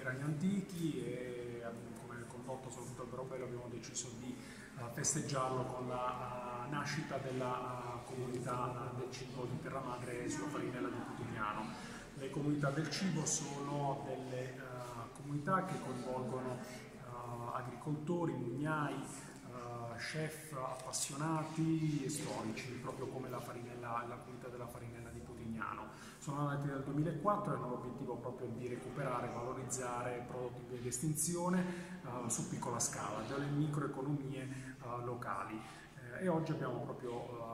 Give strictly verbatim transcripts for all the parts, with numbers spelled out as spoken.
grani antichi e come condotto soprattutto Albero Bello abbiamo deciso di uh, festeggiarlo con la uh, nascita della uh, comunità del cibo di Terra Madre sulla Farinella di Putignano. Le comunità del cibo sono delle uh, comunità che coinvolgono uh, agricoltori, mugnai, Uh, chef appassionati e storici, proprio come la, farinella, la comunità della Farinella di Putignano. Sono nati nel duemilaquattro e hanno l'obiettivo proprio di recuperare e valorizzare prodotti in via di estinzione uh, su piccola scala, delle microeconomie uh, locali. Eh, e oggi abbiamo proprio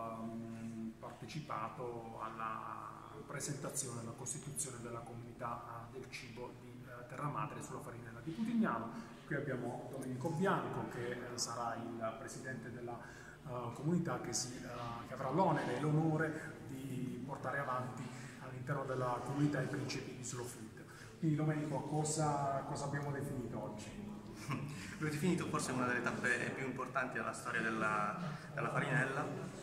uh, partecipato alla presentazione, alla costituzione della comunità uh, del cibo di uh, Terra Madre sulla Farinella di Putignano. Qui abbiamo Domenico Bianco che eh, sarà il presidente della uh, comunità che, si, uh, che avrà l'onere e l'onore di portare avanti all'interno della comunità i principi di Slow Food. Quindi Domenico, cosa, cosa abbiamo definito oggi? Abbiamo definito forse una delle tappe più importanti della storia della, della Farinella,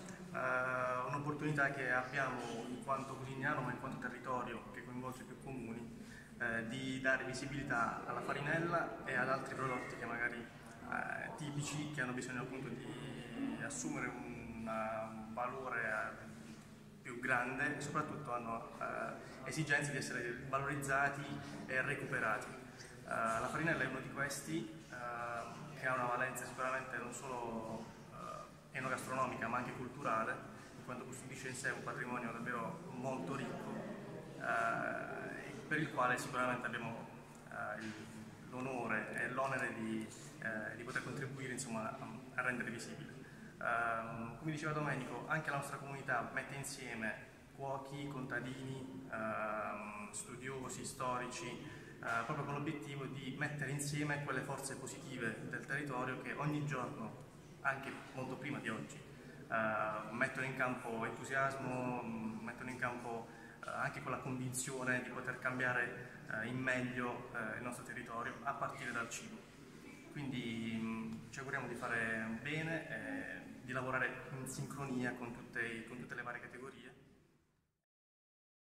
uh, un'opportunità che abbiamo in quanto Putignano ma in quanto territorio che coinvolge più comuni, Eh, di dare visibilità alla farinella e ad altri prodotti che magari eh, tipici, che hanno bisogno appunto di assumere un, un valore eh, più grande e soprattutto hanno eh, esigenze di essere valorizzati e recuperati. Eh, la farinella è uno di questi eh, che ha una valenza sicuramente non solo eh, enogastronomica ma anche culturale, in quanto costituisce in sé un patrimonio davvero molto ricco, eh, per il quale sicuramente abbiamo eh, l'onore e l'onere di, eh, di poter contribuire insomma, a, a rendere visibile. Uh, come diceva Domenico, anche la nostra comunità mette insieme cuochi, contadini, uh, studiosi, storici, uh, proprio con l'obiettivo di mettere insieme quelle forze positive del territorio che ogni giorno, anche molto prima di oggi, uh, mettono in campo entusiasmo, mettono in campo anche con la convinzione di poter cambiare eh, in meglio eh, il nostro territorio a partire dal cibo. Quindi mh, ci auguriamo di fare bene e di lavorare in sincronia con tutte, con tutte le varie categorie.